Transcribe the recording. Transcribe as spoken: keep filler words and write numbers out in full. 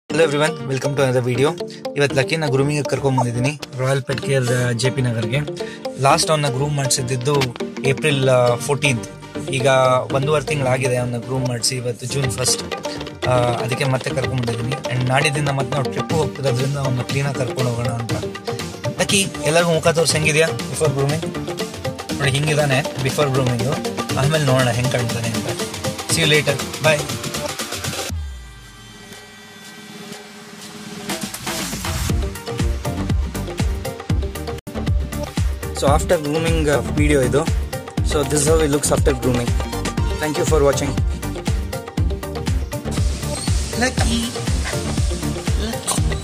Hello everyone, welcome to another video. ಇವತ್ತು ಲಕ್ಕಿನ grooming ಕರ್ಕೊಂಡು ಬಂದಿದ್ದೀನಿ royal pet care J P ನಗರ್ಗೆ. ಲಾಸ್ಟ್ ಅವನ್ನ ಗ್ರೂಮ್ ಮಾಡಿಸಿದ್ದು ಏಪ್ರಿಲ್ ಫೋರ್ಟೀನ್ತ್. ಈಗ ಒಂದೂವರೆ ತಿಂಗಳಾಗಿದೆ ಅವನ್ನ ಗ್ರೂಮ್ ಮಾಡಿಸಿ. ಇವತ್ತು ಜೂನ್ ಫಸ್ಟ್, ಅದಕ್ಕೆ ಮತ್ತೆ ಕರ್ಕೊಂಡು ಬಂದಿದ್ದೀನಿ. ಆ್ಯಂಡ್ ನಾಡಿದಿಂದ ಮತ್ತೆ ನಾವು ಟ್ರಿಪ್ ಹೋಗ್ತಿರೋದ್ರಿಂದ ಅವನ್ನ ಕ್ಲೀನಾಗಿ ಕರ್ಕೊಂಡು ಹೋಗೋಣ ಅಂತ. ಲಕ್ಕಿ, ಎಲ್ಲರಿಗೂ ಮುಖ ತೋರಿಸಿ ಹೆಂಗಿದೆಯಾ ಬಿಫೋರ್ ಗ್ರೂಮಿಂಗ್? ನೋಡಿ, ಹಿಂಗಿದ್ದಾನೆ ಬಿಫೋರ್ ಗ್ರೂಮಿಂಗು. ಆಮೇಲೆ ನೋಡೋಣ ಹೆಂಗೆ ಕಾಣ್ತಾನೆ ಅಂತ. See you later, bye. So after grooming uh, video idu. So this is how it looks after grooming. Thank you for watching. Lucky. Lucky.